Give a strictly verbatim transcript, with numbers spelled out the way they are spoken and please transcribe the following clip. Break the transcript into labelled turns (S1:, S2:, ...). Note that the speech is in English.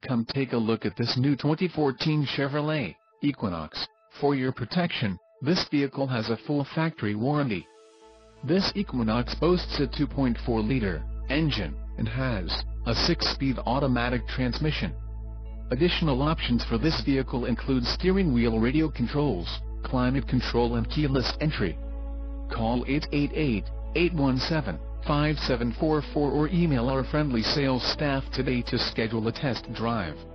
S1: Come take a look at this new twenty fourteen Chevrolet Equinox. For your protection, this vehicle has a full factory warranty. This Equinox boasts a two point four liter engine and has a six-speed automatic transmission. Additional options for this vehicle include steering wheel radio controls, climate control and keyless entry. Call eight eight eight, eight one seven, five seven four four or email our friendly sales staff today to schedule a test drive.